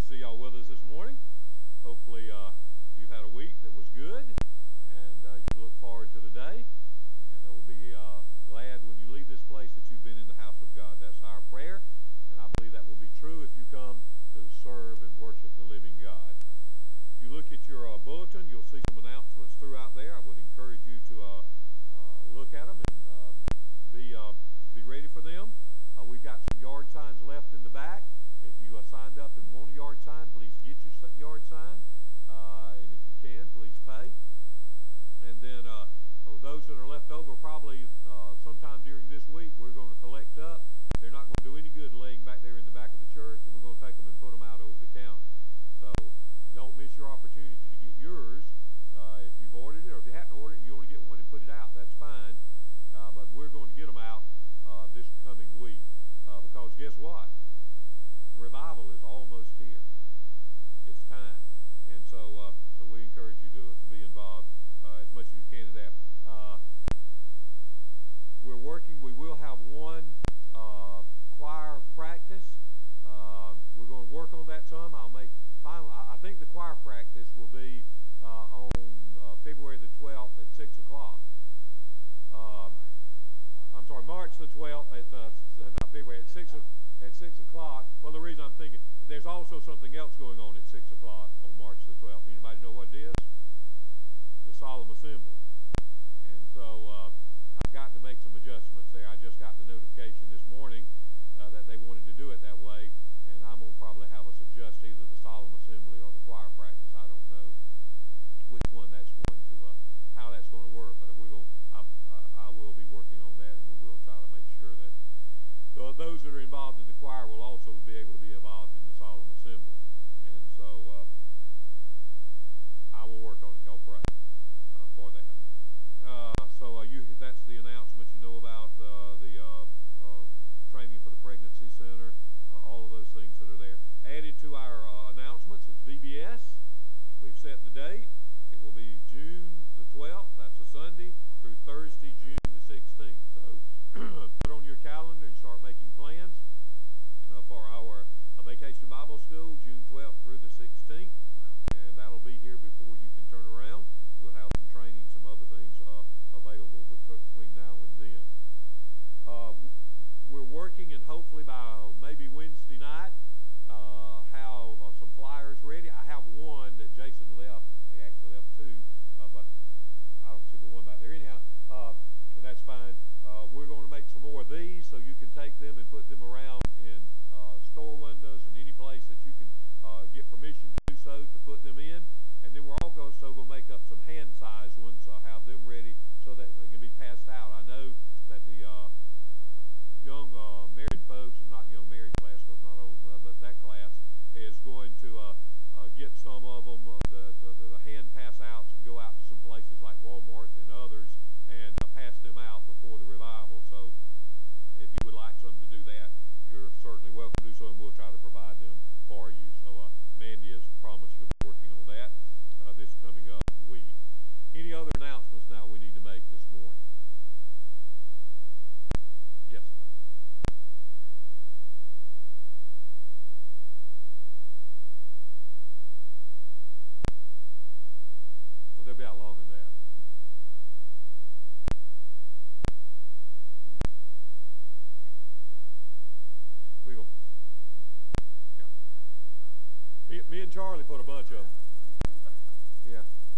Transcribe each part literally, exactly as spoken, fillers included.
see y'all with us this morning. Hopefully uh, you've had a week that was good, and uh, you look forward to the day, and we'll be uh, glad when you leave this place that you've been in the house of God. That's our prayer, and I believe that will be true if you come to serve and worship the living God. If you look at your uh, bulletin, you'll see some announcements throughout there. I would encourage you to uh, uh, look at them and uh, be, uh, be ready for them. Uh, we've got some yard signs left in the back. If you uh, signed up and want a yard sign, please get your yard sign. Uh, and if you can, please pay. And then uh, oh, those that are left over, probably uh, sometime during this week, we're going to collect up. They're not going to do any good laying back there in the back of the church, and we're going to take them and put them out over the county. So don't miss your opportunity to get yours. Uh, if you've ordered it, or if you hadn't ordered it and you want to get one and put it out, that's fine. Uh, but we're going to get them out uh, this coming week. Uh, because guess what? Revival is almost here. It's time. And so uh, so we encourage you to, to be involved uh, as much as you can in that. Uh, we're working, we will have one uh, choir practice. Uh, we're going to work on that some. I'll make final, I, I think the choir practice will be uh, on uh, February the twelfth at six o'clock. Uh, I'm sorry, March the twelfth at, uh, not February, at six o'clock. At six o'clock. Well, the reason I'm thinking, there's also something else going on at six o'clock on March the twelfth. Anybody know what it is? The Solemn Assembly. And so uh, I've got to make some adjustments there. I just got the notification this morning uh, that they wanted to do it that way, and I'm going to probably have us adjust either the Solemn Assembly or the choir practice. I don't know which one that's going to, uh, how that's going to work, but we're going, I, uh, I will be working on that, and we will try to make sure that So those that are involved in the choir will also be able to be involved in the solemn assembly. And so uh, I will work on it. Y'all pray uh, for that. Uh, so uh, you, that's the announcement. You know about uh, the uh, uh, training for the pregnancy center, uh, all of those things that are there. Added to our uh, announcements is V B S. We've set the date. It will be June the twelfth. That's a Sunday through Thursday, June the sixteenth. So put on your calendar and start making plans uh, for our uh, Vacation Bible School, June twelfth through the sixteenth, and that'll be here before you can turn around. We'll have some training, some other things uh, available between now and then. Uh, we're working, and hopefully by uh, maybe Wednesday night, uh, have uh, some flyers ready. I have one that Jason left. He actually left two, uh, but I don't see but one back there anyhow, uh, and that's fine. Uh, we're going to make some more of these so you can take them and put them around in uh, store windows and any place that you can uh, get permission to do so, to put them in. And then we're also going to make up some hand-sized ones, uh, have them ready so that they can be passed out. I know that the uh, uh, young uh, married folks, and not young married class because not old, uh, but that class is going to uh, uh, get some of them, uh, the, the, the hand pass-outs, and go out to some places like Walmart and others and uh, pass them out before the revival. So if you would like some to do that, you're certainly welcome to do so, and we'll try to provide them for you. So uh, Mandy has promised she'll be working on that uh, this coming up week. Any other announcements now we need to make this morning? Yes, honey. Well, they'll be out longer than that. We go. Yeah. Me, me and Charlie put a bunch of them. Yeah.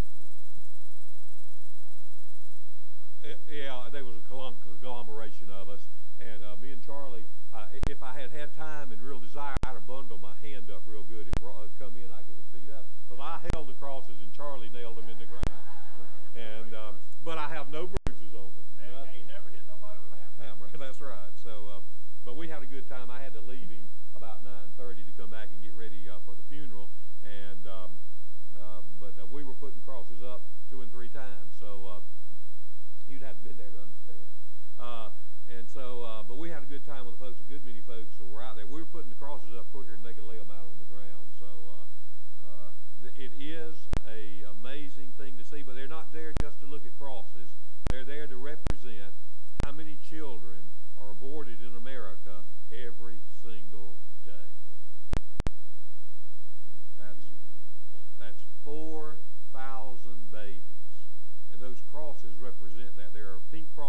It, yeah, there was a conglomeration of us, and uh, me and Charlie. Uh, if I had had time and real desire, I'd have bundled my hand up real good and brought, uh, come in like it was beat up, because I held the crosses and Charlie nailed them in the ground. And um, but I have no bruises on me. Man, ain't never hit nobody with a hammer. Hammer. That's right. So. Uh, But we had a good time. I had to leave him about nine thirty to come back and get ready uh, for the funeral. And um, uh, but uh, we were putting crosses up two and three times. So uh, you'd have been there to understand. Uh, and so, uh, but we had a good time with the folks. A good many folks who were out there. We were putting the crosses up quicker than they could lay them out on the ground. So uh, uh, it is a amazing thing to see. But they're not there just to look at crosses. They're there to represent how many children are aborted in America every single day.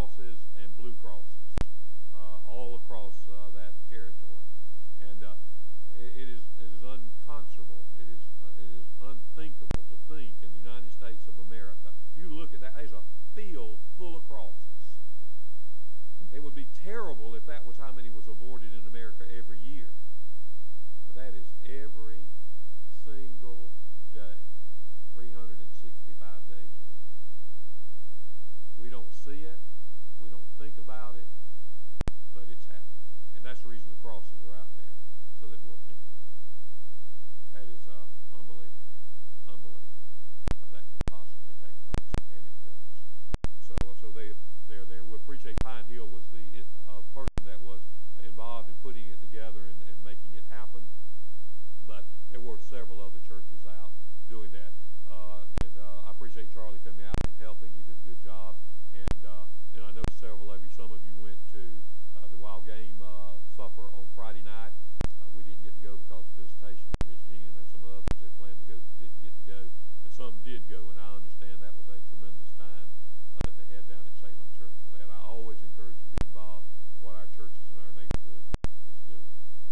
Crosses and Blue Crosses uh, all across uh, that territory. And uh, it, it, is, it is unconscionable, it is, uh, it is unthinkable to think in the United States of America. You look at that, there's a field full of crosses. It would be terrible if that was how many was aborted in America every year. But that is every single day, three hundred sixty-five days of the year. We don't see it, we don't think about it, but it's happening. And that's the reason the crosses are out there, so that we'll think about it. That is uh, unbelievable, unbelievable. Uh, that could possibly take place, and it does. And so, uh, so they, they're there. We appreciate Pine Hill was the uh, person that was involved in putting it together and, and making it happen. But there were several other churches out doing that. Uh, and uh, I appreciate Charlie coming out and helping. He did a good job. And uh, then I know several of you, some of you went to uh, the Wild Game uh, supper on Friday night. Uh, we didn't get to go because of visitation from Miss Jean, and there were some others that planned to go didn't get to go. But some did go, and I understand that was a tremendous time uh, that they had down at Salem Church for that. I always encourage you to be involved in what our churches in our neighborhood is doing.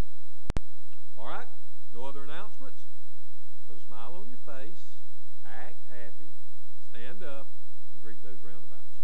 All right, no other announcements? Put a smile on your face, act happy, stand up, and greet those round about you.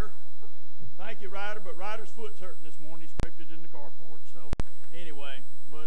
Thank you, Ryder, but Ryder's foot's hurting this morning. He scraped it in the carport. So, anyway, but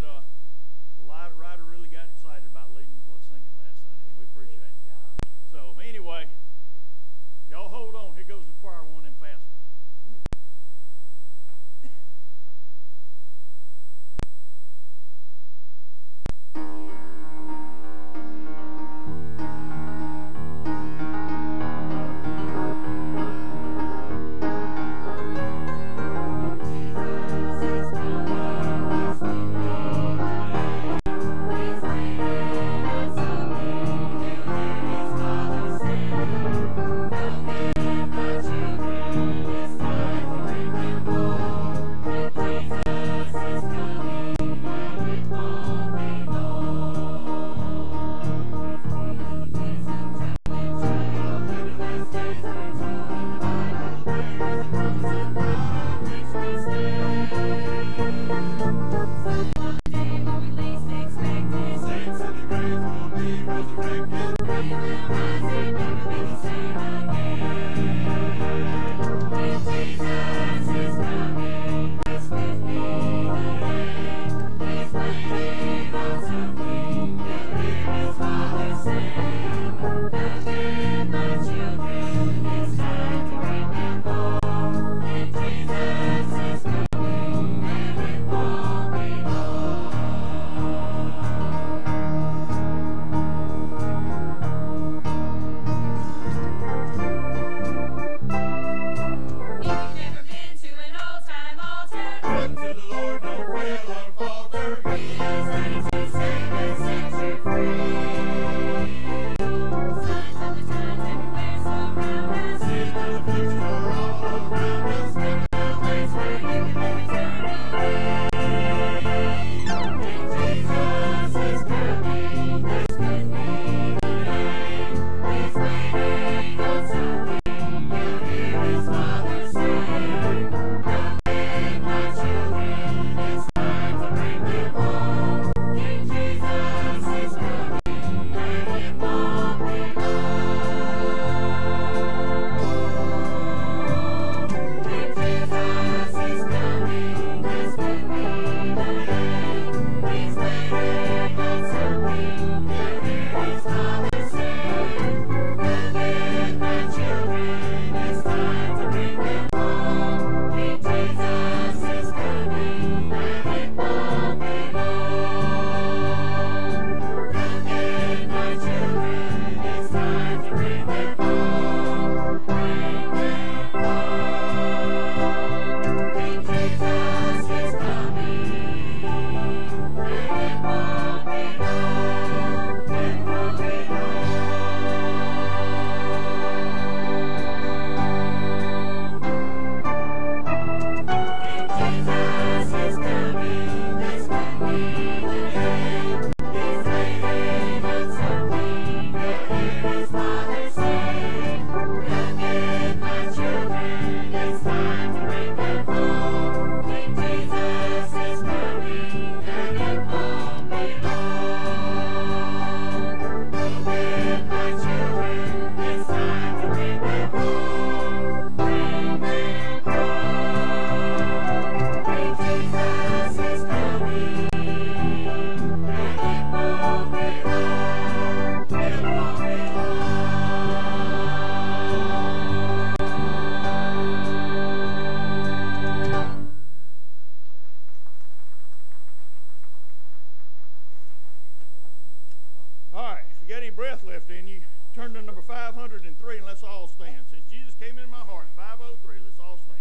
Turn to number five hundred three and let's all stand. Since Jesus came into my heart, five oh three, let's all stand.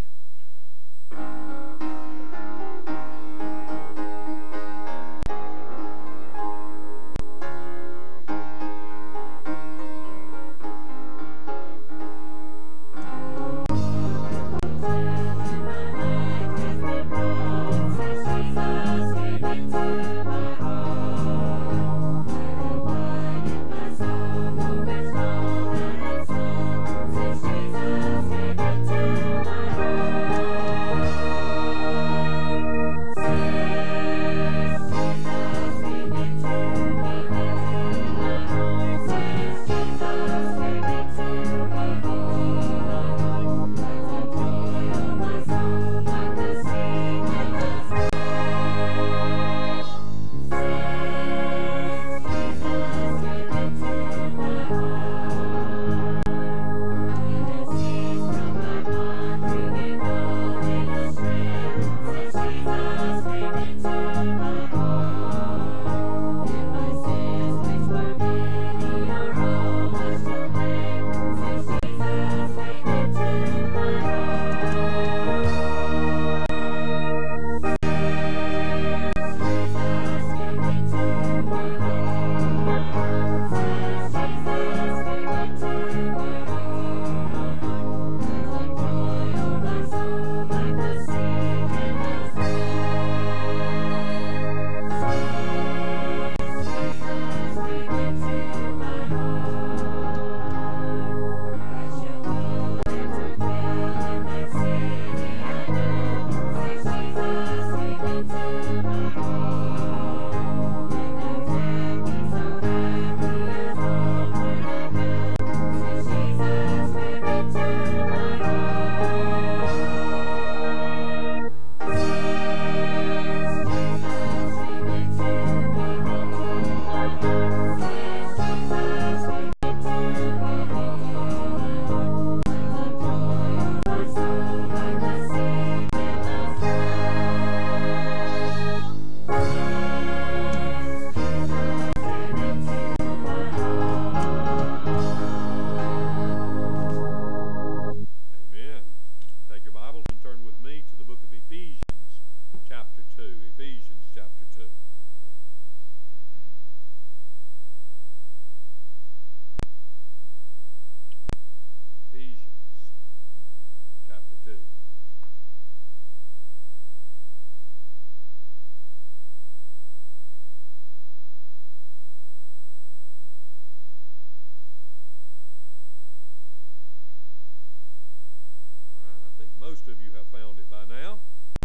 Most of you have found it by now.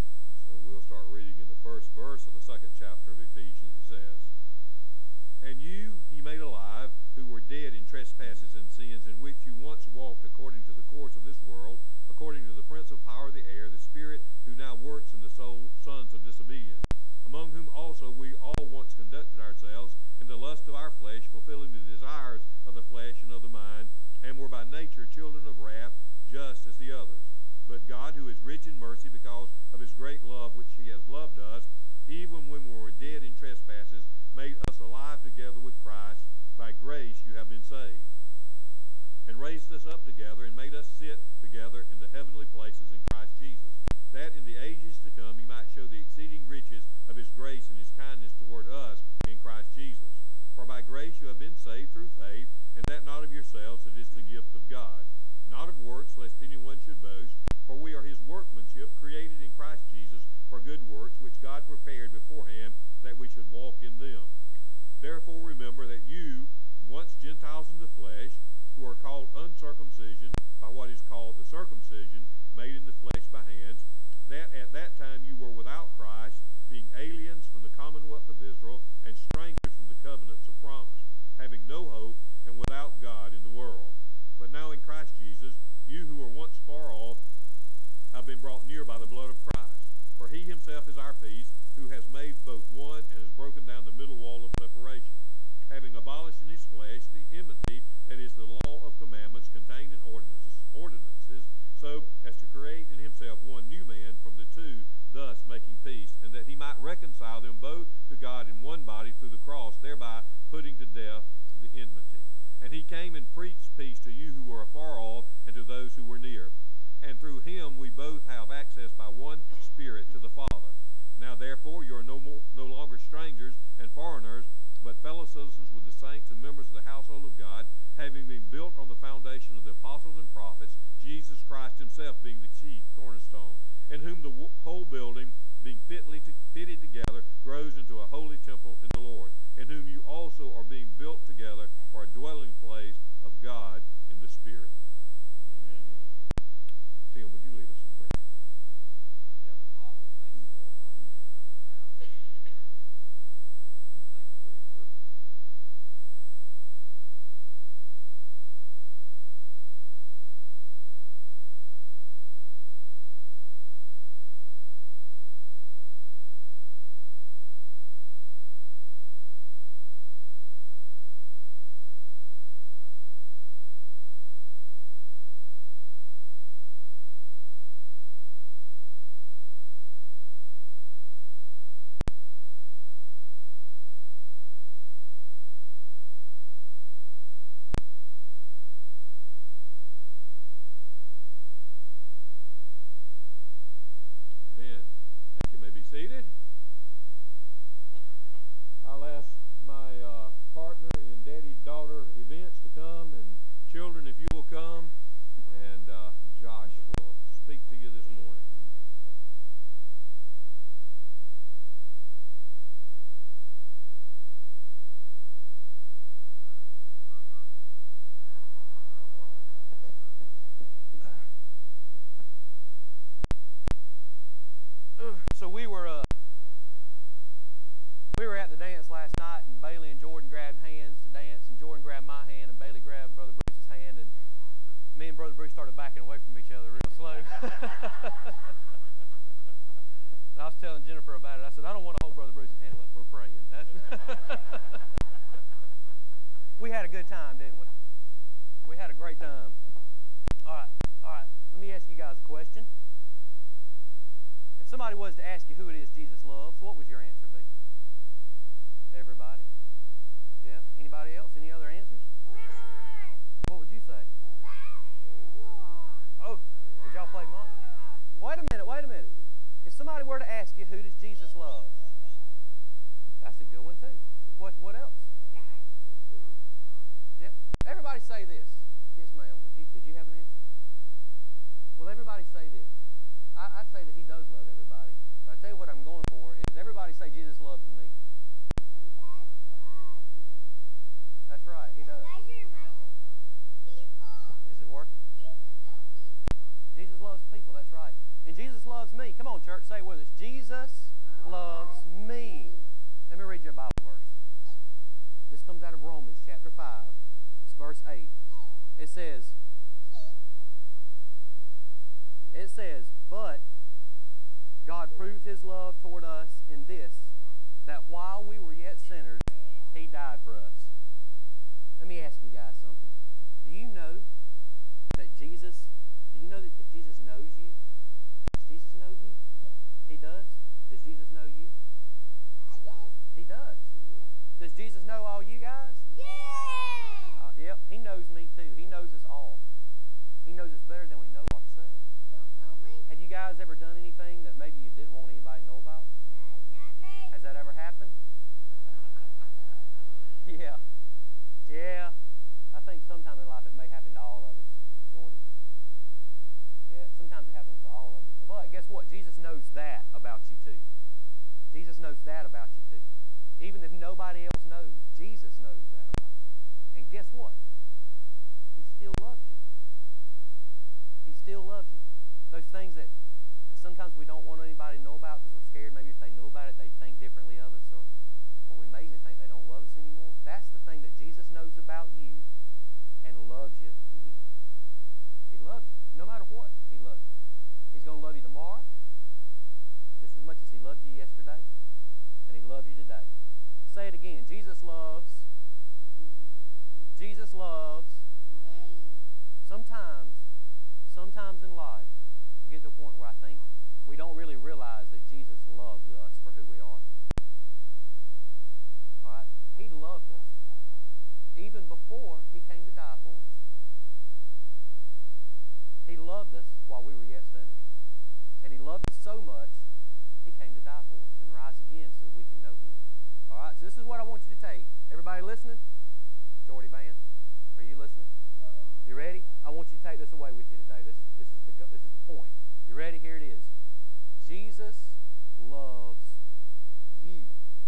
So we'll start reading in the first verse of the second chapter of Ephesians. It says, "And you he made alive, who were dead in trespasses and sins, in which you once walked according to the course of this world, according to the prince of power of the air, the spirit who now works in the soul, sons of disobedience, among whom also we all once conducted ourselves in the lust of our flesh, fulfilling the desires of the flesh and of the mind, and were by nature children of wrath, just as the others. But God, who is rich in mercy because of his great love which he has loved us, even when we were dead in trespasses, made us alive together with Christ. By grace you have been saved, and raised us up together, and made us sit together in the heavenly places in Christ Jesus, that in the ages to come he might show the exceeding riches of his grace and his kindness toward us in Christ Jesus. For by grace you have been saved through faith, and that not of yourselves, it is the gift of God, not of works, lest anyone should boast. For we are his workmanship, created in Christ Jesus for good works, which God prepared beforehand that we should walk in them. Therefore remember that you, once Gentiles in the flesh, who are called uncircumcision by what is called the circumcision made in the flesh by hands, that at that time you were without Christ, being aliens from the commonwealth of Israel, and strangers from the covenants of promise, having no hope and without God in the world. But now in Christ Jesus, you who were once far off have been brought near by the blood of Christ. For he himself is our peace, who has made both one, and has broken down the middle wall of separation, having abolished in his flesh the enmity, that is the law of commandments contained in ordinances, ordinances, so as to create in himself one new man from the two, thus making peace, and that he might reconcile them both to God in one body through the cross, thereby putting to death the enmity. And he came in preached peace to you who were afar off and to those who were near. And through him we both have access by one Spirit to the Father. Now therefore you are no more, no longer strangers and foreigners, but fellow citizens with the saints and members of the household of God, having been built on the foundation of the apostles and prophets, Jesus Christ himself being the chief cornerstone, in whom the whole building, being fitly to, fitted together, grows into a holy temple in the Lord, in whom you also are being built together for a dwelling place of God in the Spirit. Amen. Tim, would you lead us in prayer? Heavenly Father, we thank you, Lord, for all you come to your house. Thank you for your word. Seated. I'll ask my uh, partner in daddy-daughter events to come, and children, if you will come, and uh, Josh will speak to you this morning. So we were uh, we were at the dance last night, and Bailey and Jordan grabbed hands to dance, and Jordan grabbed my hand, and Bailey grabbed Brother Bruce's hand, and me and Brother Bruce started backing away from each other real slow. And I was telling Jennifer about it. I said, I don't want to hold Brother Bruce's hand unless we're praying. That's we had a good time, didn't we? We had a great time. All right, all right. Let me ask you guys a question. If somebody was to ask you who it is Jesus loves, what would your answer be? Everybody? Yeah? Anybody else? Any other answers? What would you say? Oh, did y'all play Monster? Wait a minute, wait a minute. If somebody were to ask you who does Jesus love, that's a good one too. What what else? Yep. Everybody say this. Yes, ma'am. Would you did you have an answer? Well, everybody say this. I, I'd say that he does love everybody, but I tell you what I'm going for is everybody say Jesus loves me. That's right, he does. Is it working? Jesus loves people, that's right. And Jesus loves me. Come on, church, say it with us. Jesus loves me. Let me read you a Bible verse. This comes out of Romans chapter five. It's verse eight. It says, It says, but God proved his love toward us in this, that while we were yet sinners, he died for us. Let me ask you guys something. Do you know that Jesus, do you know that if Jesus knows you, does Jesus know you? Yeah. He does? Does Jesus know you? Uh, yes. He does. Yeah. Does Jesus know all you guys? Yeah. Uh, yep, he knows me too. He knows us all. He knows us better than we know ourselves. Don't know me. Have you guys ever done anything that maybe you didn't want anybody to know about? No, not me. Has that ever happened? Yeah. Yeah. I think sometime in life it may happen to all of us, Jordy. Yeah, sometimes it happens to all of us. But guess what? Jesus knows that about you too. Jesus knows that about you too. Even if nobody else knows, Jesus knows that about you. And guess what? He still loves you. He still loves you. Those things that, that sometimes we don't want anybody to know about because we're scared maybe if they knew about it, they'd think differently of us, or, or we may even think they don't love us anymore. That's the thing that Jesus knows about you and loves you anyway. He loves you. No matter what, he loves you. He's going to love you tomorrow just as much as he loved you yesterday, and he loves you today. Say it again. Jesus loves. Jesus loves. Sometimes, sometimes in life, we get to a point where I think we don't really realize that Jesus loves us for who we are. All right? He loved us even before he came to die for us. He loved us while we were yet sinners. And he loved us so much, he came to die for us and rise again so that we can know him. All right, so this is what I want you to take. Everybody listening? Jordy Band, are you listening? You ready? I want you to take this away with you today. This is, this is, the, this is the point. You ready? Here it is. Jesus loves you.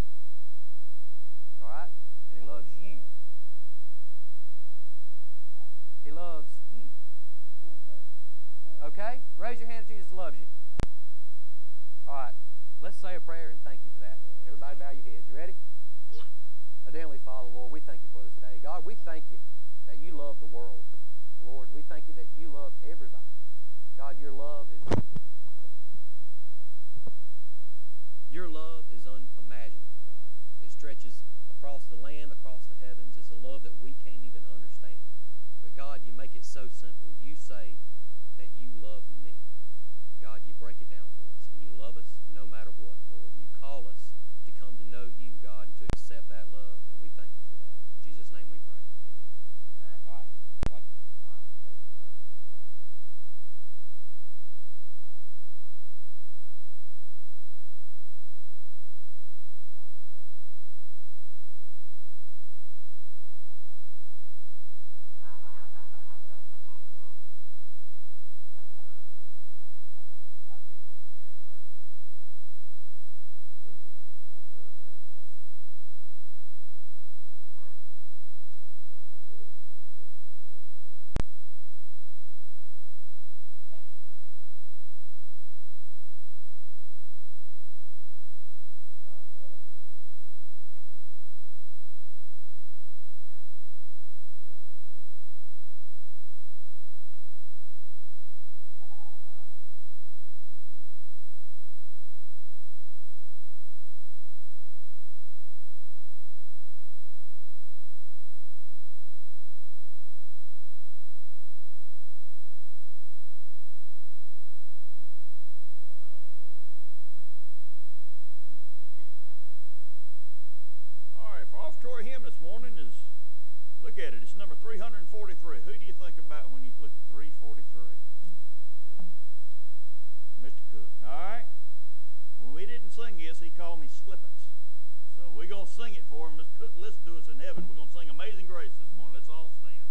All right? And he loves you. He loves you. Okay? Raise your hand if Jesus loves you. All right. Let's say a prayer and thank you for that. Everybody bow your heads. You ready? Yeah. Oh, dear Heavenly Father, Lord, we thank you for this day. God, we thank you that you love the world. Lord, we thank you that you love everybody. God, your love is your love is unimaginable, God. It stretches across the land, across the heavens. It's a love that we can't even understand. But God, you make it so simple. You say that you love me. God, you break it down for us, and you love us no matter what, Lord. And you call us to come to know you, God, and to accept that love, and we thank you for that. In Jesus' name we pray. Amen. All right. What? Offertory hymn this morning is, look at it, it's number three hundred forty-three. Who do you think about when you look at three forty-three? Mister Cook. All right? When we didn't sing this, he called me Slippins. So we're going to sing it for him. Mister Cook, listen to us in heaven. We're going to sing Amazing Grace this morning. Let's all stand.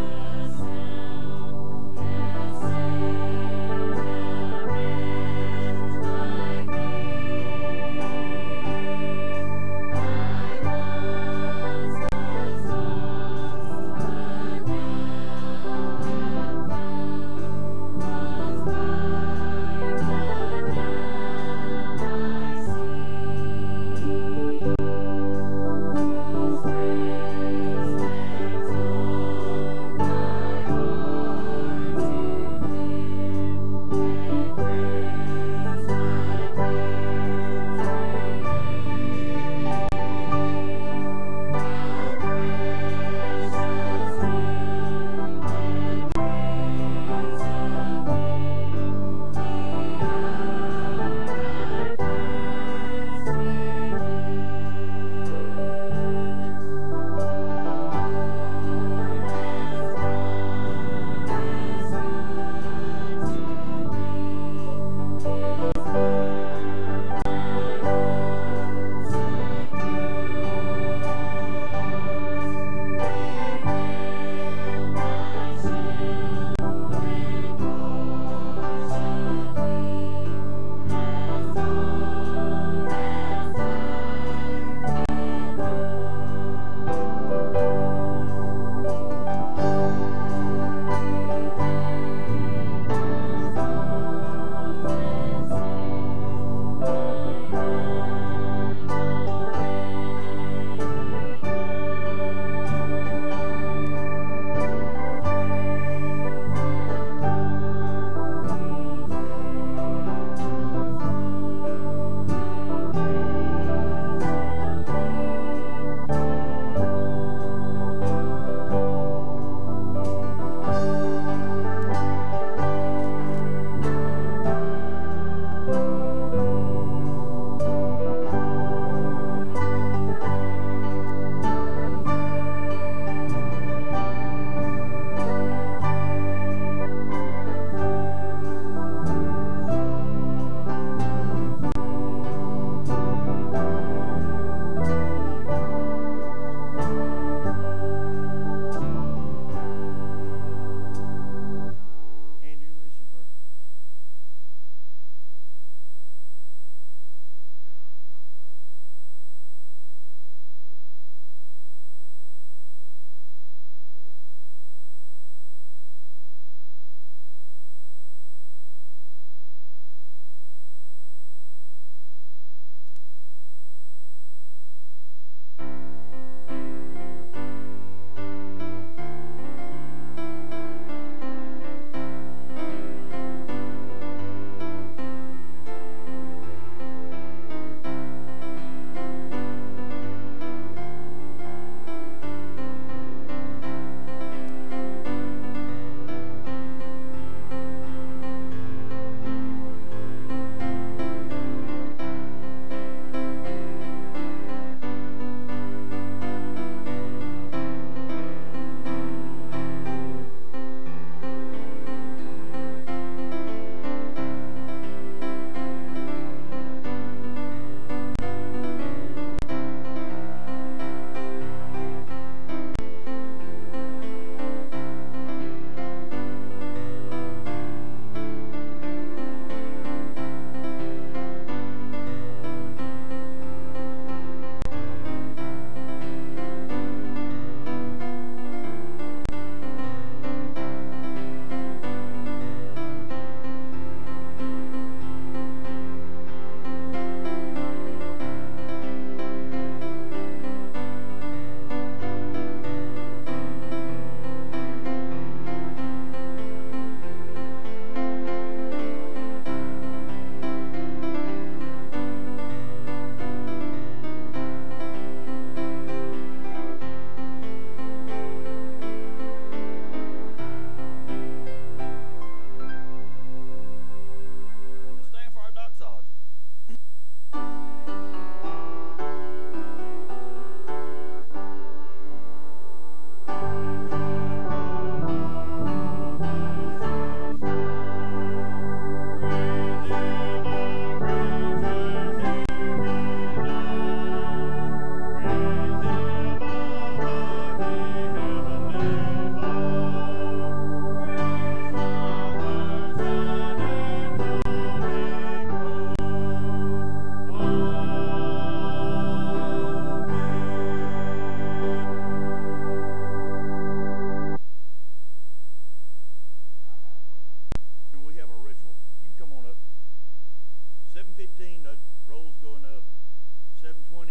Thank you.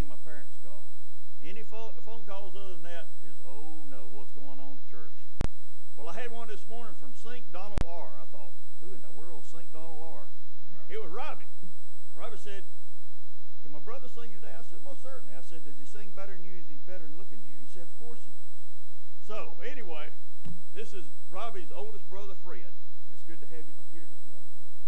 my parents call. Any phone, phone calls other than that is, oh no, what's going on at church? Well, I had one this morning from Saint Donald R. I thought, who in the world is Saint Donald R? It was Robbie. Robbie said, can my brother sing today? I said, most certainly. I said, does he sing better than you? Is he better than looking than you? He said, of course he is. So, anyway, this is Robbie's oldest brother, Fred. It's good to have you here this morning.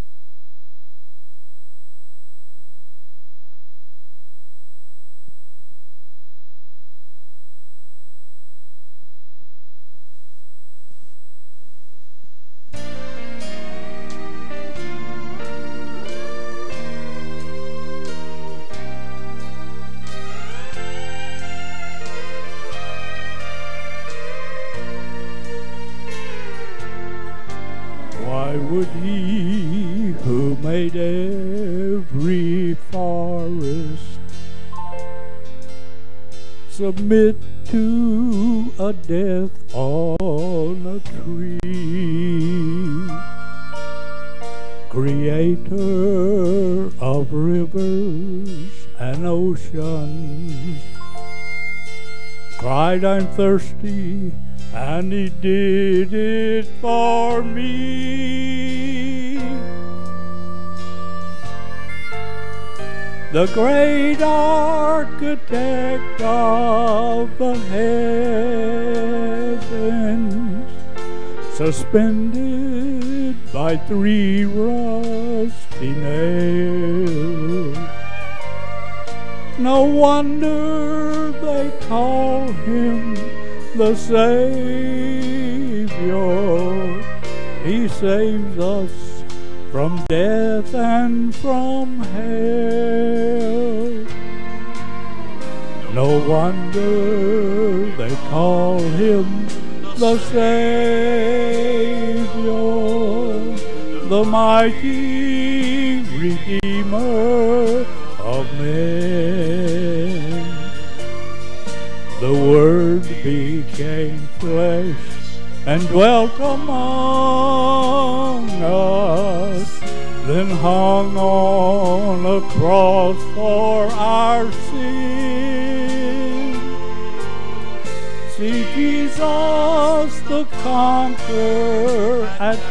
Why would he who made every forest submit to a death on a tree? Creator of rivers and oceans, cried, I'm thirsty, and he did it for me. The great architect of the heavens, suspended by three rusty nails. No wonder they call him the Savior. He saves us from death and from hell. No wonder they call him the Savior, the mighty Redeemer of men. The Word became flesh and dwelt among us, then hung on a cross for our sin. See Jesus the conqueror at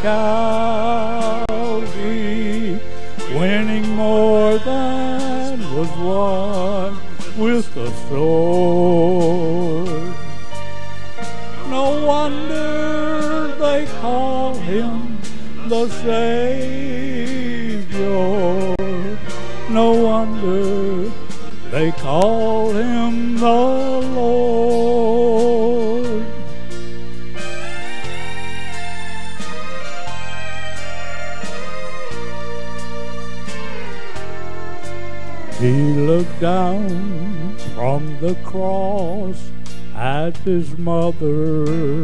Calvary, winning more than was won with the sword. No wonder they call him the Savior. No wonder they call him the Lord. He looked down from the cross at his mother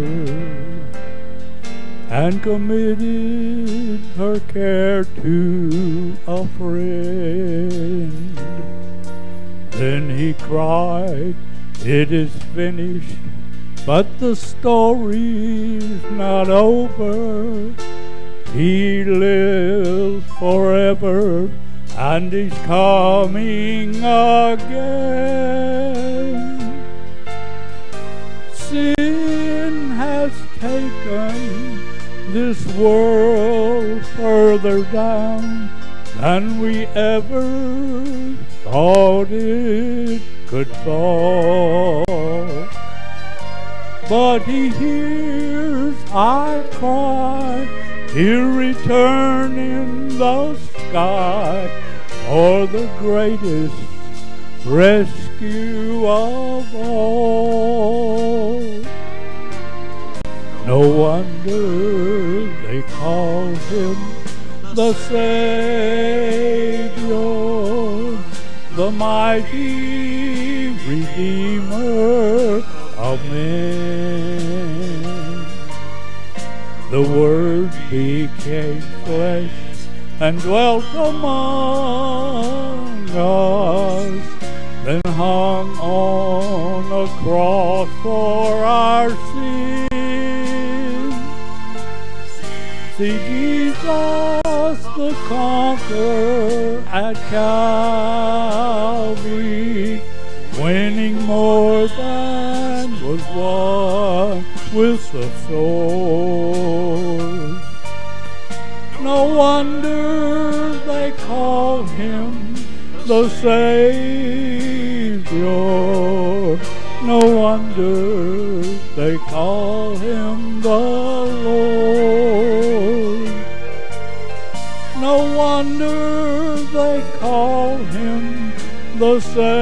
and committed her care to a friend. Then he cried, it is finished, but the story's not over. He lives forever, and he's coming again. Sin has taken this world further down than we ever thought it could fall. But he hears our cry, he'll return in the sky for the greatest rescue of all. No wonder they call him the Savior, the mighty Redeemer of men. The Word became flesh and dwelt among us, then hung on a cross for our sin. See Jesus the conqueror at Calvary, winning more than was won with the sword. No wonder they call him the Savior. No wonder they call him the Lord. No wonder they call him the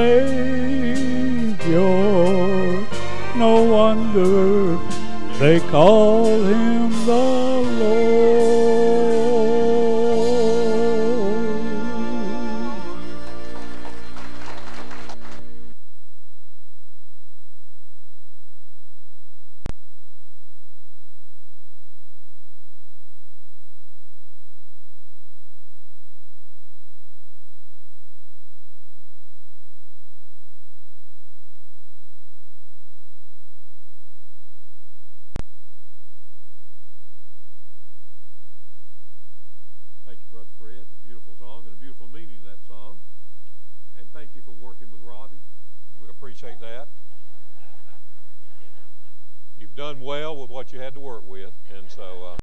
Savior. No wonder they call him the Lord. Thank you, Brother Fred. A beautiful song and a beautiful meaning to that song. And thank you for working with Robbie. We appreciate that. You've done well with what you had to work with, and so uh,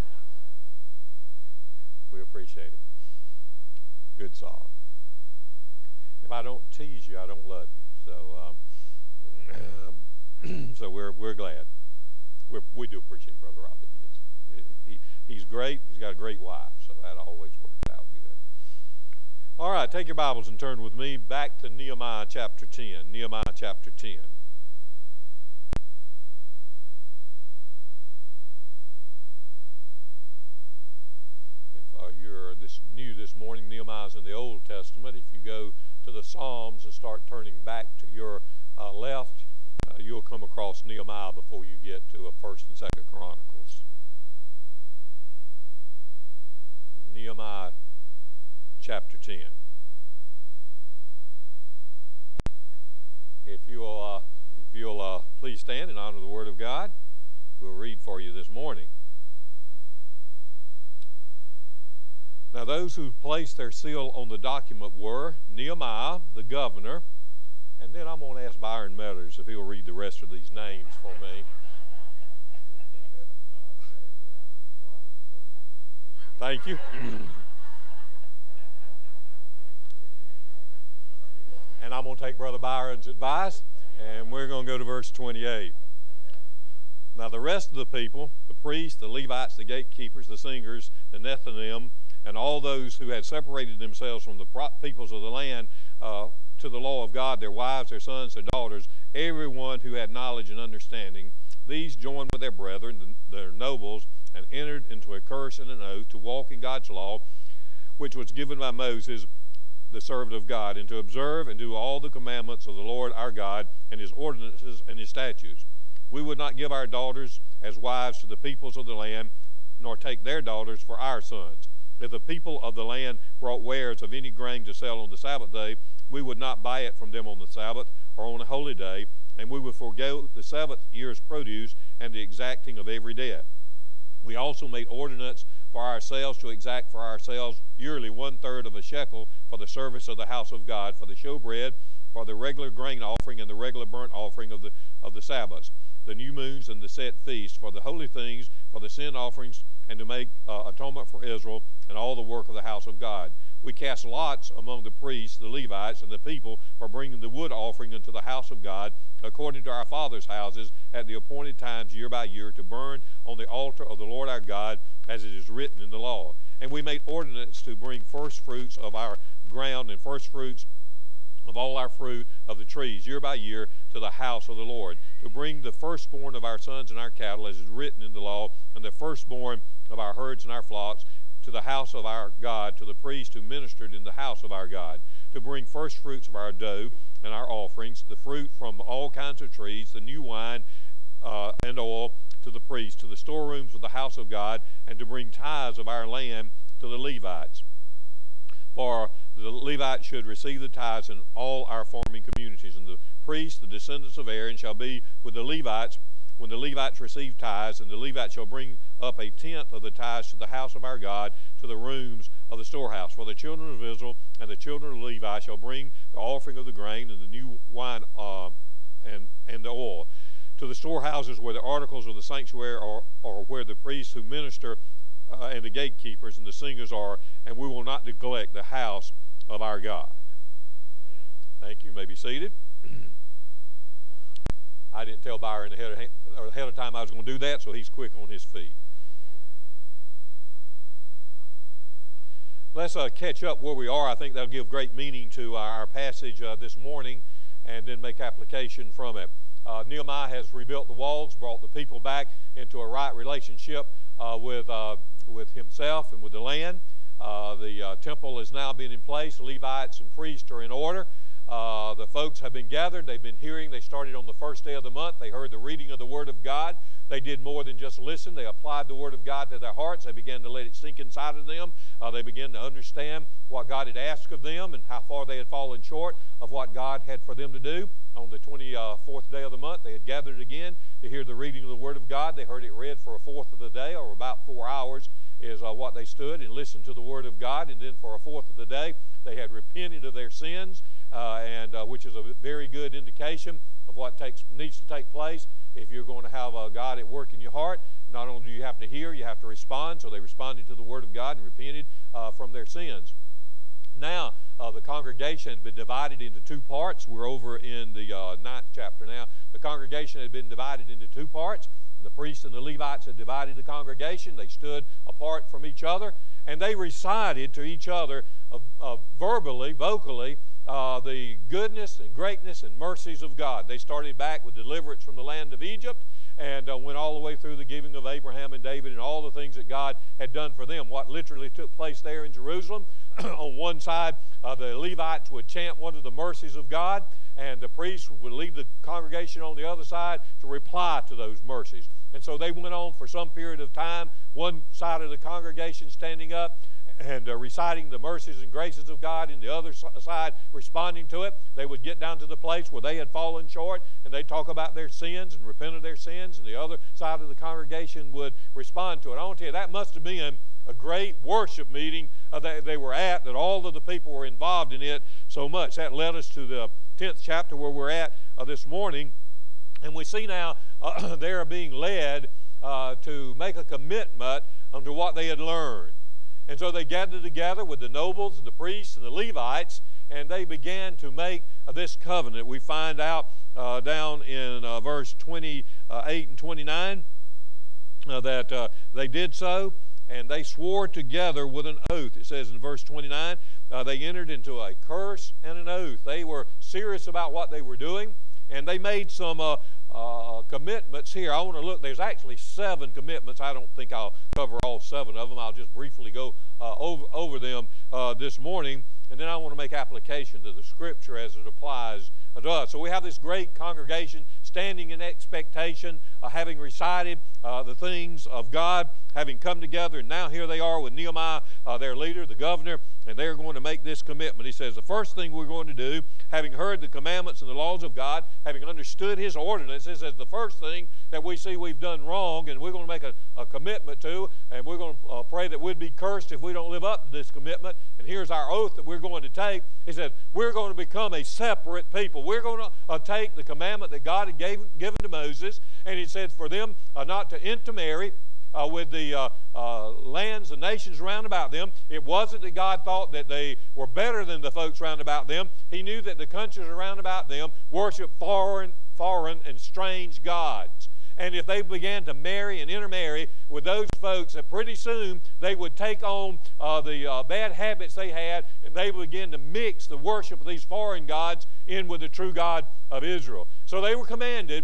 we appreciate it. Good song. If I don't tease you, I don't love you. So, um, so we're we're glad. We're, we do appreciate Brother Robbie. He is he he's great. He's got a great wife, so that always works out good. All right, take your Bibles and turn with me back to Nehemiah chapter ten. Nehemiah chapter ten. If uh, you're this new this morning, Nehemiah's in the Old Testament. If you go to the Psalms and start turning back to your uh, left, uh, you'll come across Nehemiah before you get to a First and Second Chronicles. Nehemiah chapter ten. If you'll, uh, if you'll uh, please stand and honor the Word of God, we'll read for you this morning. Now those who placed their seal on the document were Nehemiah, the governor, and then I'm going to ask Byron Mellors if he'll read the rest of these names for me. Thank you. And I'm going to take Brother Byron's advice, and we're going to go to verse twenty-eight. Now the rest of the people, the priests, the Levites, the gatekeepers, the singers, the Nethinim, and all those who had separated themselves from the peoples of the land uh, to the law of God, their wives, their sons, their daughters, everyone who had knowledge and understanding, these joined with their brethren, their nobles, and entered into a curse and an oath to walk in God's law, which was given by Moses, the servant of God, and to observe and do all the commandments of the Lord our God, and his ordinances and his statutes. We would not give our daughters as wives to the peoples of the land, nor take their daughters for our sons. If the people of the land brought wares of any grain to sell on the Sabbath day, we would not buy it from them on the Sabbath or on a holy day, and we would forego the seventh year's produce and the exacting of every debt. We also made ordinance for ourselves to exact for ourselves yearly one-third of a shekel for the service of the house of God, for the showbread, for the regular grain offering and the regular burnt offering of the of the Sabbaths, the new moons and the set feasts, for the holy things, for the sin offerings, and to make uh, atonement for Israel and all the work of the house of God. We cast lots among the priests, the Levites, and the people for bringing the wood offering into the house of God, according to our fathers' houses, at the appointed times year by year, to burn on the altar of the Lord our God, as it is written in the law. And we made ordinance to bring first fruits of our ground and first fruits of all our fruit of the trees year by year to the house of the Lord, to bring the firstborn of our sons and our cattle, as is written in the law, and the firstborn of our herds and our flocks, to the house of our God, to the priest who ministered in the house of our God, to bring first fruits of our dough and our offerings, the fruit from all kinds of trees, the new wine uh, and oil, to the priest, to the storerooms of the house of God, and to bring tithes of our land to the Levites. For the Levites should receive the tithes in all our farming communities, and the priests, the descendants of Aaron, shall be with the Levites when the Levites receive tithes, and the Levites shall bring up a tenth of the tithes to the house of our God, to the rooms of the storehouse. For the children of Israel and the children of Levi shall bring the offering of the grain and the new wine uh, and the oil, to the storehouses where the articles of the sanctuary are, or where the priests who minister uh, and the gatekeepers and the singers are, and we will not neglect the house of our God. Thank you. You may be seated. I didn't tell Byron ahead of, or ahead of time I was going to do that, so he's quick on his feet. Let's uh, catch up where we are. I think that'll give great meaning to our passage uh, this morning, and then make application from it. Uh, Nehemiah has rebuilt the walls, brought the people back into a right relationship uh, with, uh, with himself and with the land. Uh, the uh, temple is now being in place. Levites and priests are in order. Uh, the folks have been gathered. They've been hearing. They started on the first day of the month. They heard the reading of the Word of God. They did more than just listen. They applied the Word of God to their hearts. They began to let it sink inside of them. Uh, they began to understand what God had asked of them and how far they had fallen short of what God had for them to do. On the twenty-fourth day of the month, they had gathered again to hear the reading of the Word of God. They heard it read for a fourth of the day, or about four hours is uh, what they stood and listened to the Word of God. And then for a fourth of the day, they had repented of their sins, uh, and uh, which is a very good indication of what takes needs to take place if you're going to have uh, God at work in your heart. Not only do you have to hear, you have to respond. So they responded to the Word of God and repented uh, from their sins. Now, uh, the congregation had been divided into two parts. We're over in the uh, ninth chapter now. The congregation had been divided into two parts. The priests and the Levites had divided the congregation. They stood apart from each other, and they recited to each other uh, uh, verbally, vocally, uh, the goodness and greatness and mercies of God. They started back with deliverance from the land of Egypt, and uh, went all the way through the giving of Abraham and David and all the things that God had done for them. What literally took place there in Jerusalem, on one side, uh, the Levites would chant one of the mercies of God, and the priests would lead the congregation on the other side to reply to those mercies. And so they went on for some period of time, one side of the congregation standing up and uh, reciting the mercies and graces of God, and the other side responding to it. They would get down to the place where they had fallen short, and they'd talk about their sins and repent of their sins, and the other side of the congregation would respond to it. I want to tell you, that must have been a great worship meeting uh, that they were at, that all of the people were involved in it so much. That led us to the tenth chapter where we're at uh, this morning, and we see now uh, they are being led uh, to make a commitment unto what they had learned. And so they gathered together with the nobles and the priests and the Levites, and they began to make uh, this covenant. We find out uh, down in uh, verse twenty-eight and twenty-nine uh, that uh, they did so, and they swore together with an oath. It says in verse twenty-nine, uh, they entered into a curse and an oath. They were serious about what they were doing, and they made some uh, uh, commitments here. I want to look. There's actually seven commitments. I don't think I'll cover all seven of them. I'll just briefly go uh, over, over them uh, this morning, and then I want to make application to the Scripture as it applies to us. So we have this great congregation standing in expectation, uh, having recited uh, the things of God, having come together, and now here they are with Nehemiah, uh, their leader, the governor, and they're going to make this commitment. He says, the first thing we're going to do, having heard the commandments and the laws of God, having understood His ordinances, is the first thing that we see we've done wrong, and we're going to make a, a commitment to, and we're going to uh, pray that we'd be cursed if we don't live up to this commitment. And here's our oath that we're going to take. He said, we're going to become a separate people. We're going to uh, take the commandment that God had gave, given to Moses, and He said for them uh, not to intermarry Uh, with the uh, uh, lands and nations round about them. It wasn't that God thought that they were better than the folks round about them. He knew that the countries around about them worshiped foreign, foreign and strange gods. And if they began to marry and intermarry with those folks, that pretty soon they would take on uh, the uh, bad habits they had, and they would begin to mix the worship of these foreign gods in with the true God of Israel. So they were commanded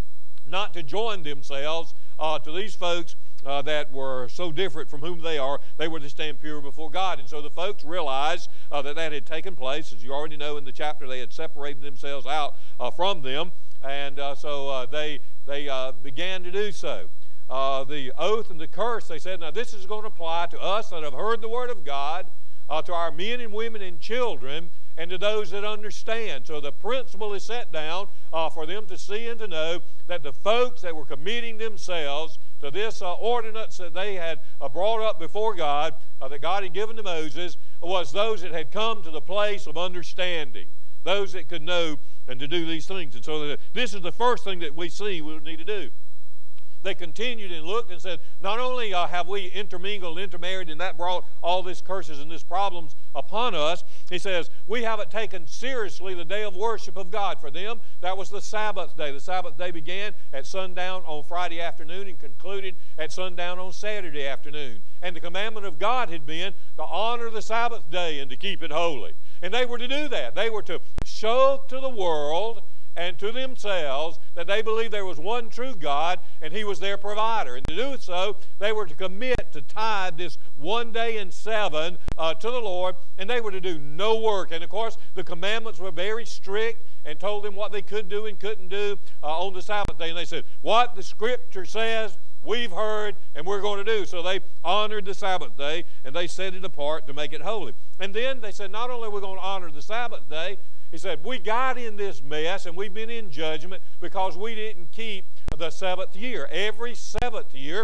not to join themselves uh, to these folks Uh, that were so different from whom they are. They were to stand pure before God. And so the folks realized uh, that that had taken place. As you already know in the chapter, they had separated themselves out uh, from them. And uh, so uh, they, they uh, began to do so. Uh, the oath and the curse, they said, now this is going to apply to us that have heard the word of God, uh, to our men and women and children, and to those that understand. So the principle is set down uh, for them to see and to know that the folks that were committing themselves to this uh, ordinance that they had uh, brought up before God, uh, that God had given to Moses, was those that had come to the place of understanding. those that could know and to do these things. And so this is the first thing that we see we need to do. They continued and looked and said, not only uh, have we intermingled, intermarried, and that brought all these curses and these problems upon us, he says, we haven't taken seriously the day of worship of God. For them, that was the Sabbath day. The Sabbath day began at sundown on Friday afternoon and concluded at sundown on Saturday afternoon. And the commandment of God had been to honor the Sabbath day and to keep it holy. And they were to do that. They were to show to the world and to themselves that they believed there was one true God and He was their provider. And to do so, they were to commit to tithe this one day in seven uh, to the Lord, and they were to do no work. And of course, the commandments were very strict and told them what they could do and couldn't do uh, on the Sabbath day. And they said, what the Scripture says, we've heard, and we're going to do. So they honored the Sabbath day, and they set it apart to make it holy. And then they said, not only are we going to honor the Sabbath day, he said, we got in this mess and we've been in judgment because we didn't keep the seventh year. Every seventh year,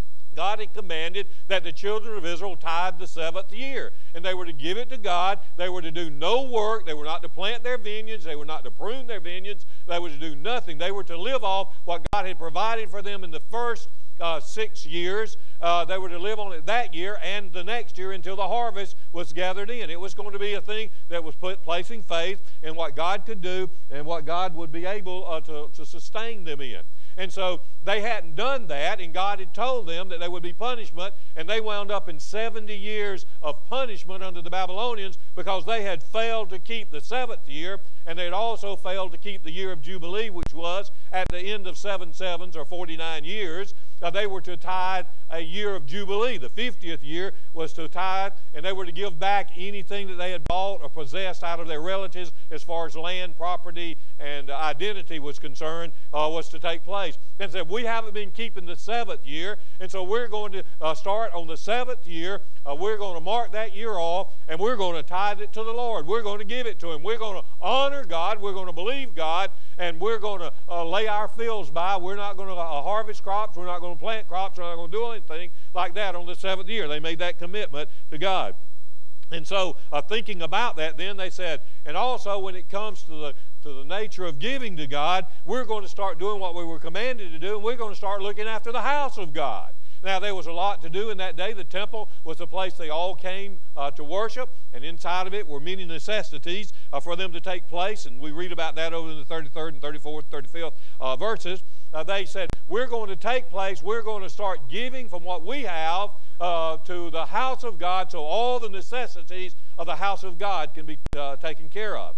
God had commanded that the children of Israel tithe the seventh year. And they were to give it to God. They were to do no work. They were not to plant their vineyards. They were not to prune their vineyards. They were to do nothing. They were to live off what God had provided for them in the first Uh, six years. Uh, they were to live on it that year and the next year until the harvest was gathered in. It was going to be a thing that was put, placing faith in what God could do and what God would be able uh, to, to sustain them in. And so they hadn't done that, and God had told them that there would be punishment, and they wound up in seventy years of punishment under the Babylonians because they had failed to keep the seventh year, and they had also failed to keep the year of Jubilee, which was at the end of seven sevens or forty-nine years. Uh, they were to tithe a year of Jubilee. The fiftieth year was to tithe, and they were to give back anything that they had bought or possessed out of their relatives as far as land, property, and uh, identity was concerned, uh, was to take place. And said, we haven't been keeping the seventh year, and so we're going to uh, start on the seventh year. Uh, we're going to mark that year off, and we're going to tithe it to the Lord. We're going to give it to Him. We're going to honor God. We're going to believe God, and we're going to uh, lay our fields by. We're not going to uh, harvest crops. We're not going to plant crops. We're not going to do anything like that on the seventh year. They made that commitment to God. And so uh, thinking about that, then they said, and also when it comes to the to the nature of giving to God, we're going to start doing what we were commanded to do, and we're going to start looking after the house of God. Now, there was a lot to do in that day. The temple was the place they all came uh, to worship, and inside of it were many necessities uh, for them to take place, and we read about that over in the thirty-third and thirty-fourth, thirty-fifth uh, verses. Uh, they said, we're going to take place, we're going to start giving from what we have uh, to the house of God, so all the necessities of the house of God can be uh, taken care of.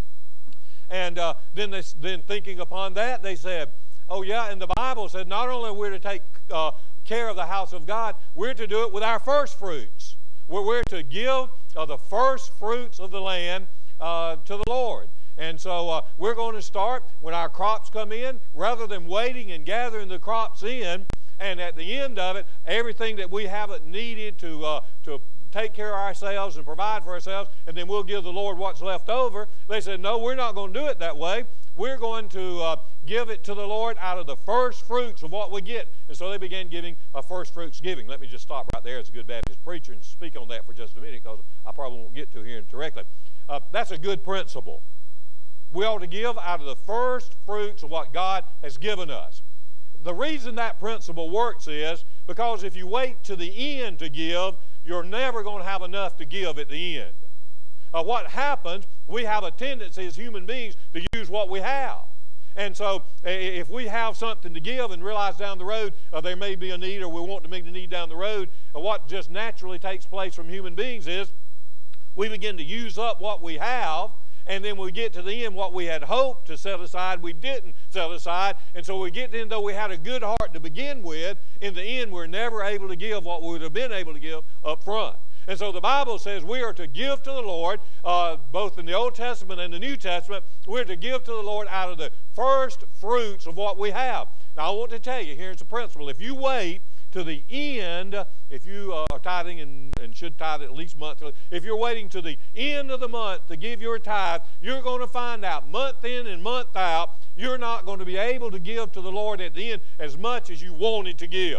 And uh, then, they, then thinking upon that, they said, oh yeah, and the Bible said not only are we to take uh, care of the house of God, we're to do it with our first fruits. We're, we're to give uh, the first fruits of the land uh, to the Lord. And so uh, we're going to start when our crops come in, rather than waiting and gathering the crops in, and at the end of it, everything that we haven't needed to, uh, to take care of ourselves and provide for ourselves, and then we'll give the Lord what's left over. They said, no, we're not going to do it that way. We're going to uh, give it to the Lord out of the first fruits of what we get. And so they began giving a first fruits giving. Let me just stop right there as a good Baptist preacher and speak on that for just a minute, because I probably won't get to here directly. Uh, that's a good principle. We ought to give out of the first fruits of what God has given us. The reason that principle works is because if you wait to the end to give, you're never going to have enough to give at the end. Uh, what happens, we have a tendency as human beings to use what we have. And so if we have something to give and realize down the road uh, there may be a need, or we want to meet the need down the road, uh, what just naturally takes place from human beings is we begin to use up what we have, and then we get to the end, what we had hoped to set aside, we didn't set aside. And so we get in, though we had a good heart to begin with, in the end we're never able to give what we would have been able to give up front. And so the Bible says we are to give to the Lord, uh, both in the Old Testament and the New Testament, we're to give to the Lord out of the first fruits of what we have. Now I want to tell you, here's the principle. If you wait to the end, if you uh, are tithing and, and should tithe at least monthly, if you're waiting to the end of the month to give your tithe, you're going to find out month in and month out, you're not going to be able to give to the Lord at the end as much as you wanted to give.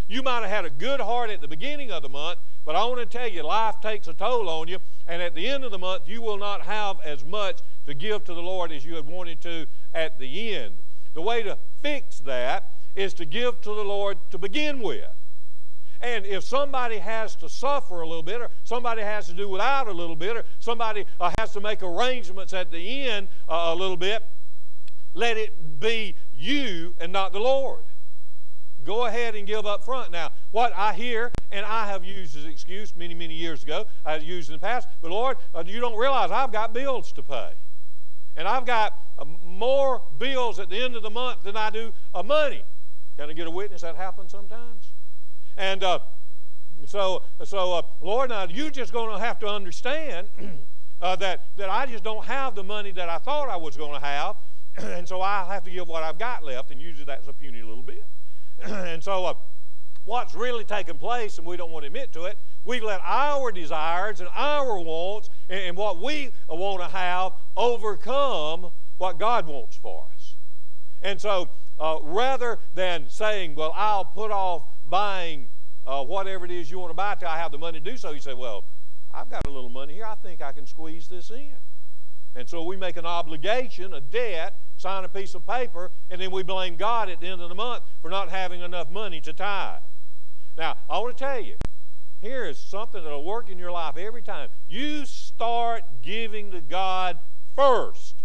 You might have had a good heart at the beginning of the month, but I want to tell you, life takes a toll on you, and at the end of the month, you will not have as much to give to the Lord as you had wanted to at the end. The way to fix that is to give to the Lord to begin with. And if somebody has to suffer a little bit, or somebody has to do without a little bit, or somebody uh, has to make arrangements at the end uh, a little bit, let it be you and not the Lord. Go ahead and give up front. Now, what I hear, and I have used as an excuse many, many years ago, I've used in the past, but Lord, uh, you don't realize I've got bills to pay. And I've got uh, more bills at the end of the month than I do uh, money. Can I get a witness? That happens sometimes. And uh, so, so uh, Lord, now you're just going to have to understand uh, that, that I just don't have the money that I thought I was going to have, and so I have to give what I've got left, and usually that's a puny little bit. And so uh, what's really taking place, and we don't want to admit to it, we let our desires and our wants and, and what we want to have overcome what God wants for us. And so uh, rather than saying, well, I'll put off buying uh, whatever it is you want to buy till I have the money to do so, you say, well, I've got a little money here. I think I can squeeze this in. And so we make an obligation, a debt, sign a piece of paper, and then we blame God at the end of the month for not having enough money to tithe. Now, I want to tell you, here is something that will work in your life every time. You start giving to God first.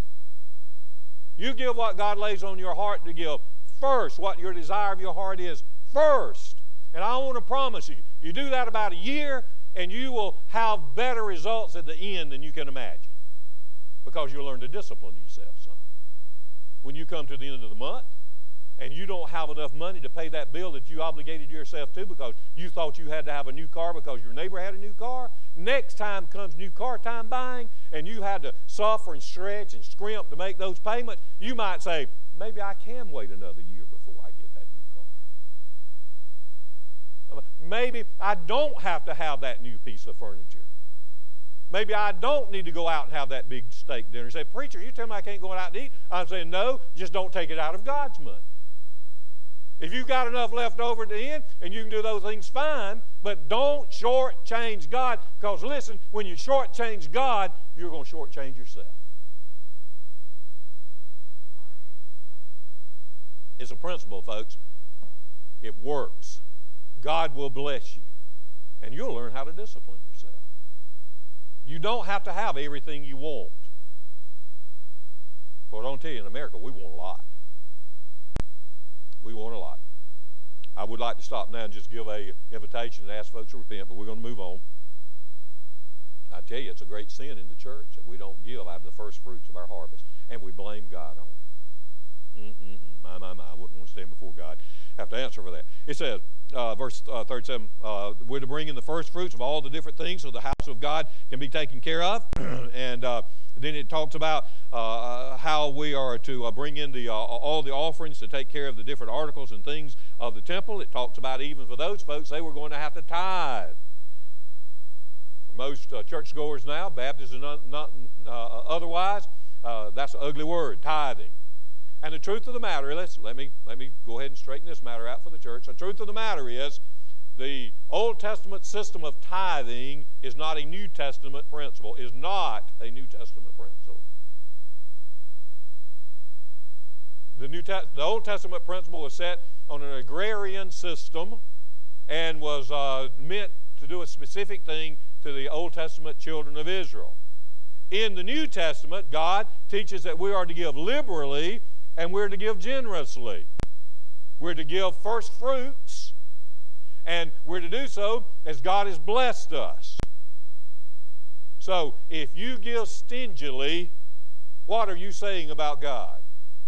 You give what God lays on your heart to give first, what your desire of your heart is first. And I want to promise you, you do that about a year, and you will have better results at the end than you can imagine, because you'll learn to discipline yourself some. When you come to the end of the month and you don't have enough money to pay that bill that you obligated yourself to because you thought you had to have a new car because your neighbor had a new car, next time comes new car time buying and you had to suffer and stretch and scrimp to make those payments, you might say, maybe I can wait another year before I get that new car. Maybe I don't have to have that new piece of furniture. Maybe I don't need to go out and have that big steak dinner. You say, preacher, you tell me I can't go out and eat. I'm saying, no, just don't take it out of God's money. If you've got enough left over at the end, and you can do those things fine, but don't shortchange God, because listen, when you shortchange God, you're going to shortchange yourself. It's a principle, folks. It works. God will bless you, and you'll learn how to discipline yourself. You don't have to have everything you want. But I don't tell you, in America, we want a lot. We want a lot. I would like to stop now and just give an invitation and ask folks to repent, but we're going to move on. I tell you, it's a great sin in the church that we don't give out of the first fruits of our harvest, and we blame God on it. Mm-mm-mm. My, my, my. I wouldn't want to stand before God. I have to answer for that. It says, uh, verse uh, thirty-seven, uh, we're to bring in the first fruits of all the different things so the house of God can be taken care of. and uh, then it talks about uh, how we are to uh, bring in the uh, all the offerings to take care of the different articles and things of the temple. It talks about even for those folks, they were going to have to tithe. For most uh, churchgoers now, Baptists and not, not uh, otherwise, uh, that's an ugly word, tithing. And the truth of the matter is, let me, let me go ahead and straighten this matter out for the church. The truth of the matter is, the Old Testament system of tithing is not a New Testament principle, is not a New Testament principle. The, New Te- the Old Testament principle was set on an agrarian system and was uh, meant to do a specific thing to the Old Testament children of Israel. In the New Testament, God teaches that we are to give liberally and we're to give generously. We're to give first fruits, and we're to do so as God has blessed us. So, if you give stingily, what are you saying about God?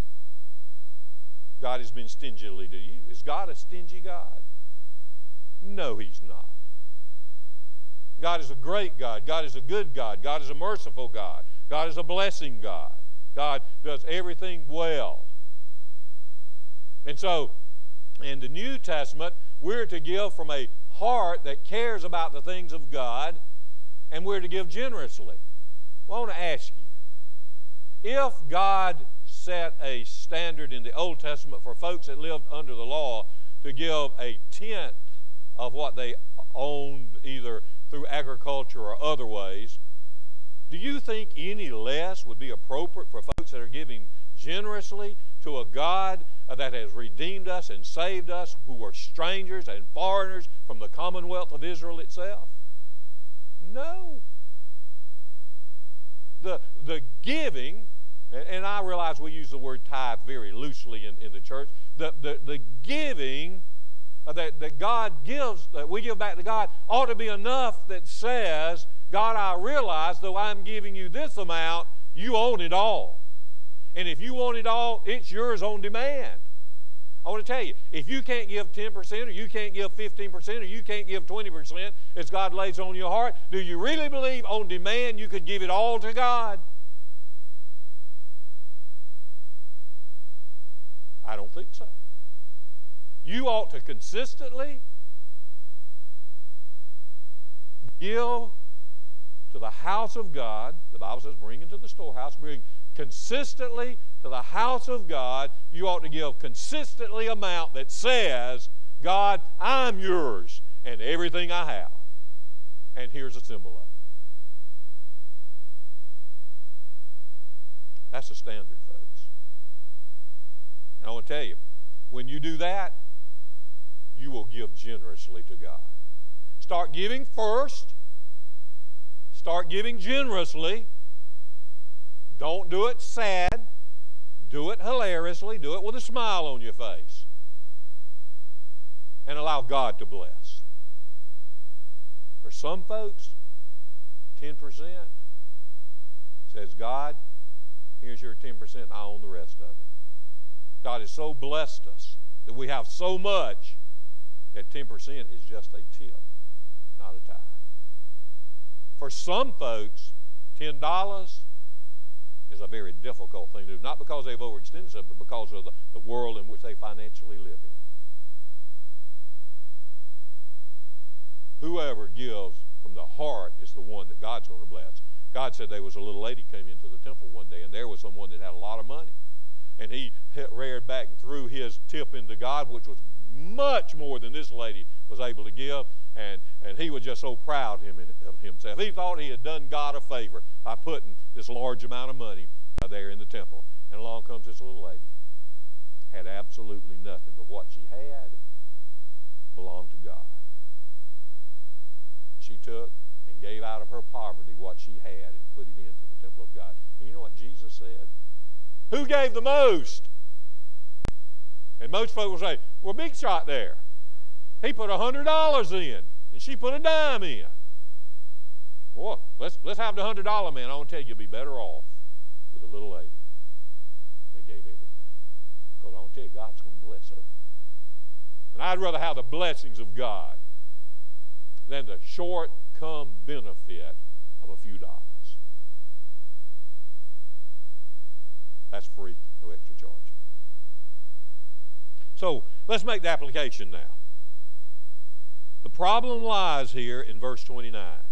God has been stingily to you. Is God a stingy God? No, He's not. God is a great God. God is a good God. God is a merciful God. God is a blessing God. God does everything well. And so, in the New Testament, we're to give from a heart that cares about the things of God, and we're to give generously. Well, I want to ask you, if God set a standard in the Old Testament for folks that lived under the law to give a tenth of what they owned either through agriculture or other ways, do you think any less would be appropriate for folks that are giving generously to a God that has redeemed us and saved us, who are strangers and foreigners from the commonwealth of Israel itself? No. The, the giving, and I realize we use the word tithe very loosely in, in the church, the, the, the giving that, that God gives, that we give back to God, ought to be enough that says, God, I realize though I'm giving you this amount, you own it all. And if you want it all, it's yours on demand. I want to tell you, if you can't give ten percent or you can't give fifteen percent or you can't give twenty percent as God lays on your heart, do you really believe on demand you could give it all to God? I don't think so. You ought to consistently give to the house of God. The Bible says bring into the storehouse, bring consistently to the house of God. You ought to give consistently amount that says, God, I'm yours and everything I have. And here's a symbol of it. That's the standard, folks. And I want to tell you, when you do that, you will give generously to God. Start giving first. Start giving generously. Don't do it sad. Do it hilariously. Do it with a smile on your face. And allow God to bless. For some folks, ten percent says, God, here's your ten percent and I own the rest of it. God has so blessed us that we have so much that ten percent is just a tip, not a tithe. For some folks, ten dollars is a very difficult thing to do, not because they've overextended themselves, but because of the, the world in which they financially live in. Whoever gives from the heart is the one that God's going to bless. God said there was a little lady came into the temple one day, and there was someone that had a lot of money. And he reared back and threw his tip into God, which was much more than this lady was able to give. And, and he was just so proud of himself. He thought he had done God a favor by putting this large amount of money uh, there in the temple. And along comes this little lady. Had absolutely nothing, but what she had belonged to God. She took and gave out of her poverty what she had and put it into the temple of God. And you know what Jesus said? Who gave the most? And most folks will say, well, Big Shot there. He put a hundred dollars in, and she put a dime in. Boy, let's, let's have the hundred dollar man. I want to tell you, you'll be better off with a little lady. They gave everything. Because I want to tell you, God's going to bless her. And I'd rather have the blessings of God than the short-come benefit of a few dollars. That's free, no extra charge. So let's make the application now. The problem lies here in verse twenty-nine.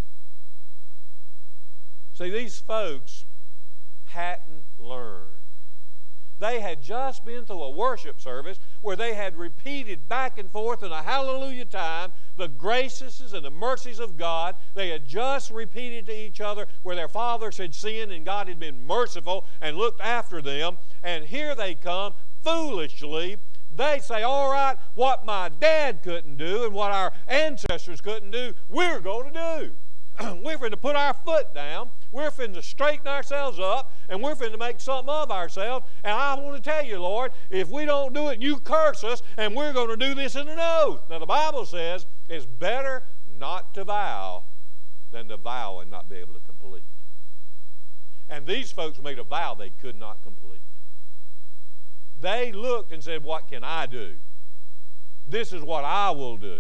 See, these folks hadn't learned. They had just been through a worship service where they had repeated back and forth in a hallelujah time the graces and the mercies of God. They had just repeated to each other where their fathers had sinned and God had been merciful and looked after them. And here they come foolishly. They say, all right, what my dad couldn't do and what our ancestors couldn't do, we're going to do. We're finna put our foot down. We're finna straighten ourselves up, and we're finna make something of ourselves. And I want to tell you, Lord, if we don't do it, you curse us, and we're going to do this in an oath. Now, the Bible says it's better not to vow than to vow and not be able to complete. And these folks made a vow they could not complete. They looked and said, what can I do? This is what I will do.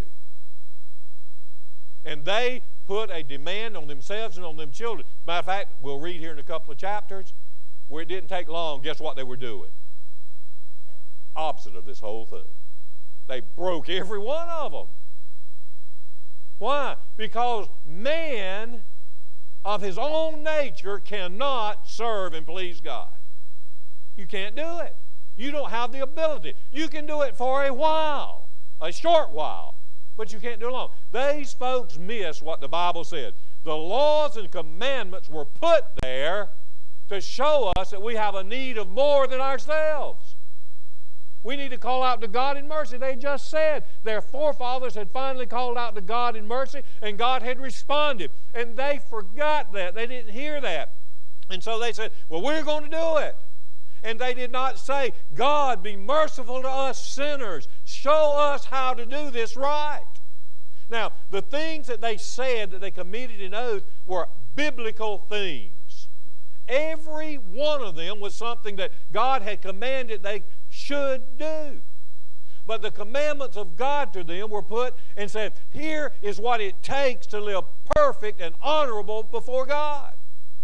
And they put a demand on themselves and on them children. As a matter of fact, we'll read here in a couple of chapters where it didn't take long. Guess what they were doing? Opposite of this whole thing. They broke every one of them. Why? Because man of his own nature cannot serve and please God. You can't do it. You don't have the ability. You can do it for a while. a short while, but you can't do it long. These folks miss what the Bible said. The laws and commandments were put there to show us that we have a need of more than ourselves. We need to call out to God in mercy. They just said their forefathers had finally called out to God in mercy, and God had responded. And they forgot that. They didn't hear that. And so they said, well, we're going to do it. And they did not say, God, be merciful to us sinners. Show us how to do this right. Now, the things that they said that they committed in oath were biblical things. Every one of them was something that God had commanded they should do. But the commandments of God to them were put and said, here is what it takes to live perfect and honorable before God.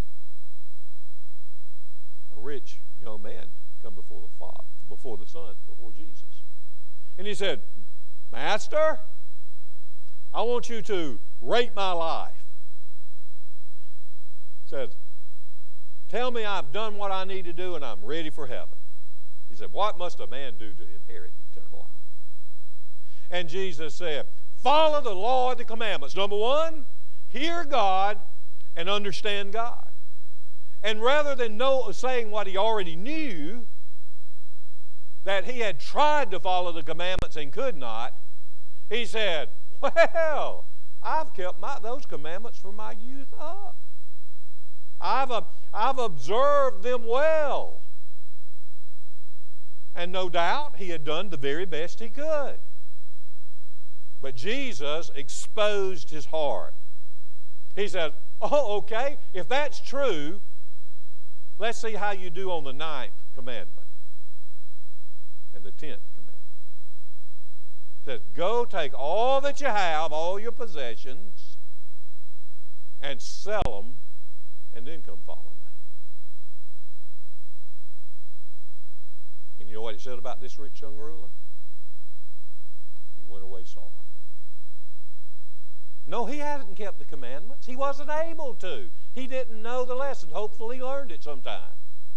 A rich young man come before the Father, before the Son, before Jesus. And he said, Master, I want you to rate my life. Says, tell me I've done what I need to do and I'm ready for heaven. He said, what must a man do to inherit eternal life? And Jesus said, follow the law and the commandments. Number one, hear God and understand God. And rather than know, saying what he already knew, that he had tried to follow the commandments and could not, he said, well, I've kept my, those commandments from my youth up. I've, uh, I've observed them well. And no doubt he had done the very best he could. But Jesus exposed his heart. He said, oh, okay, if that's true, let's see how you do on the ninth commandment and the tenth commandment. He says, go take all that you have, all your possessions, and sell them, and then come follow me. And you know what he said about this rich young ruler? He went away sorrowful. No, he hadn't kept the commandments. He wasn't able to. He didn't know the lesson. Hopefully he learned it sometime.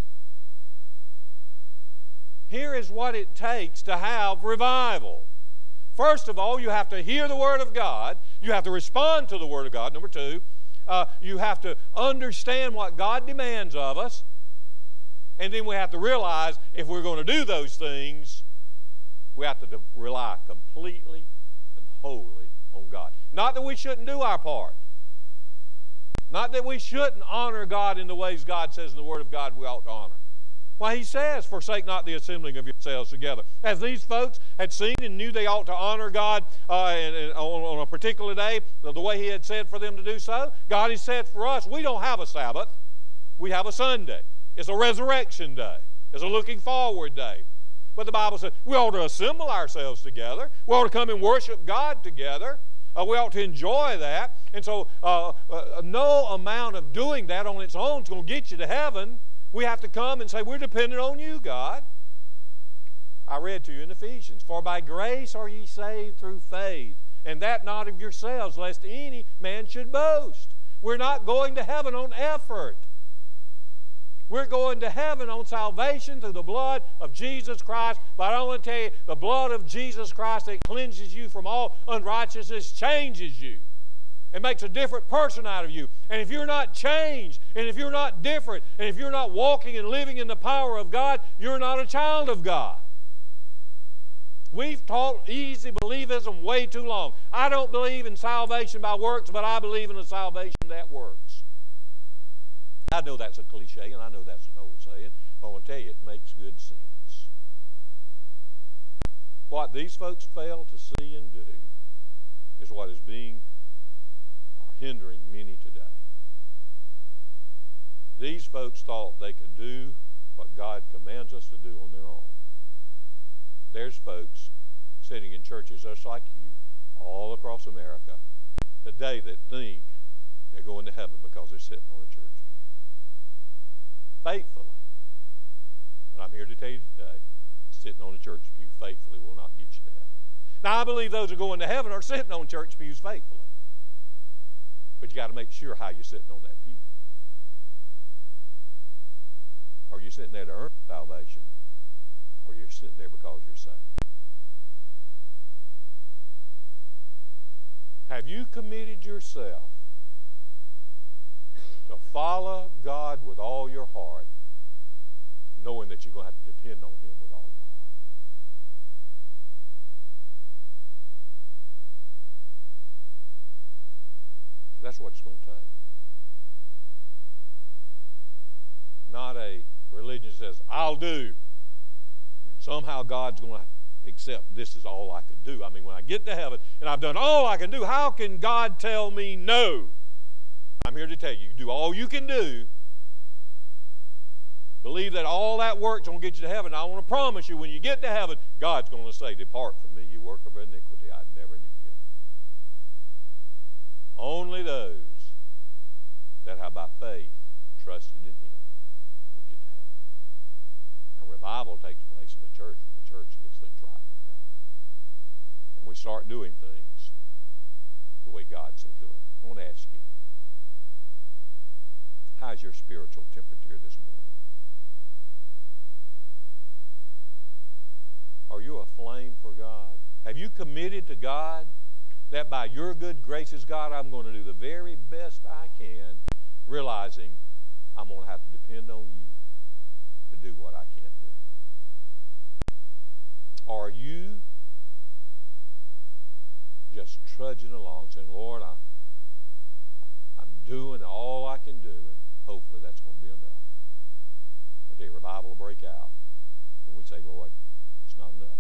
Here is what it takes to have revival. First of all, you have to hear the Word of God. You have to respond to the Word of God. Number two, uh, you have to understand what God demands of us. And then we have to realize if we're going to do those things, we have to rely completely and wholly on God. Not that we shouldn't do our part. Not that we shouldn't honor God in the ways God says in the Word of God we ought to honor. Why, he says, forsake not the assembling of yourselves together. As these folks had seen and knew they ought to honor God uh, and, and on, on a particular day, the, the way he had said for them to do so, God has said for us, we don't have a Sabbath. We have a Sunday. It's a resurrection day. It's a looking forward day. But the Bible says we ought to assemble ourselves together. We ought to come and worship God together. Uh, we ought to enjoy that. And so uh, uh, no amount of doing that on its own is going to get you to heaven. We have to come and say, we're dependent on you, God. I read to you in Ephesians, for by grace are ye saved through faith, and that not of yourselves, lest any man should boast. We're not going to heaven on effort. We're going to heaven on salvation through the blood of Jesus Christ. But I want to tell you, the blood of Jesus Christ that cleanses you from all unrighteousness changes you. It makes a different person out of you. And if you're not changed, and if you're not different, and if you're not walking and living in the power of God, you're not a child of God. We've taught easy believism way too long. I don't believe in salvation by works, but I believe in a salvation that works. I know that's a cliche, and I know that's an old saying, but I want to tell you, it makes good sense. What these folks fail to see and do is what is being or hindering many today. These folks thought they could do what God commands us to do on their own. There's folks sitting in churches just like you all across America today that think they're going to heaven because they're sitting on a church pew. Faithfully. But I'm here to tell you today, sitting on a church pew faithfully will not get you to heaven. Now, I believe those who are going to heaven are sitting on church pews faithfully. But you got to make sure how you're sitting on that pew. Are you sitting there to earn salvation? Or you're sitting there because you're saved? Have you committed yourself to follow God with all your heart, knowing that you're going to have to depend on Him with all your heart? So that's what it's going to take. Not a religion that says, I'll do, and somehow God's going to accept this is all I could do. I mean, when I get to heaven and I've done all I can do, how can God tell me no? I'm here to tell you, you do all you can do. Believe that all that work's going to get you to heaven. I want to promise you, when you get to heaven, God's going to say, depart from me, you worker of iniquity. I never knew you. Only those that have by faith trusted in Him will get to heaven. Now, revival takes place in the church when the church gets things right with God. And we start doing things the way God said do it. I want to ask you, how's your spiritual temperature this morning? Are you aflame for God? Have you committed to God that by your good graces, God, I'm going to do the very best I can, realizing I'm going to have to depend on you to do what I can't do? Are you just trudging along saying, Lord, I, I'm doing all I can do, and hopefully that's going to be enough? I tell you, revival will break out when we say, Lord, it's not enough.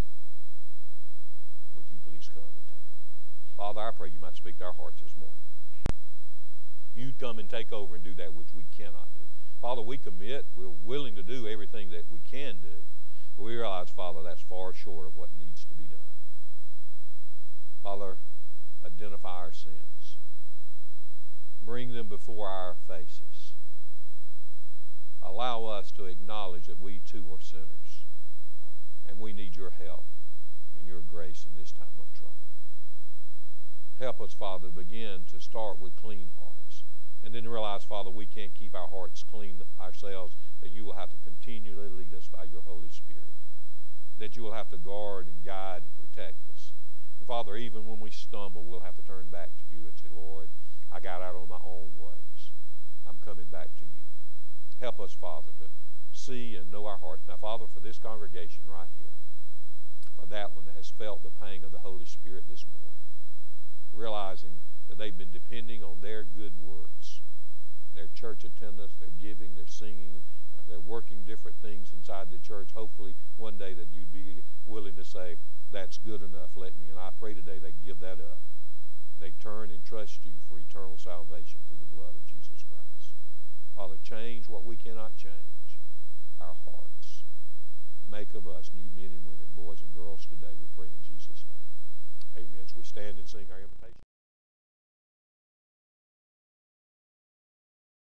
Would you please come and take over? Father, I pray you might speak to our hearts this morning. You'd come and take over and do that which we cannot do. Father, we commit. We're willing to do everything that we can do. But we realize, Father, that's far short of what needs to be done. Father, identify our sins. Bring them before our faces. Allow us to acknowledge that we too are sinners, and we need your help and your grace in this time of trouble. Help us, Father, to begin to start with clean hearts, and then realize, Father, we can't keep our hearts clean ourselves, that you will have to continually lead us by your Holy Spirit, that you will have to guard and guide and protect us. And Father, even when we stumble, we'll have to turn back to you and say, Lord, I got out on my own ways. I'm coming back to you. Help us, Father, to see and know our hearts. Now, Father, for this congregation right here, for that one that has felt the pang of the Holy Spirit this morning, realizing that they've been depending on their good works, their church attendance, their giving, their singing, uh, they're working different things inside the church. Hopefully one day that you'd be willing to say, that's good enough, let me. And I pray today they give that up. They turn and trust you for eternal salvation through the blood of Jesus Christ. Father, change what we cannot change, our hearts. Make of us new men and women, boys and girls today, we pray in Jesus' name. Amen. So we stand and sing our invitation.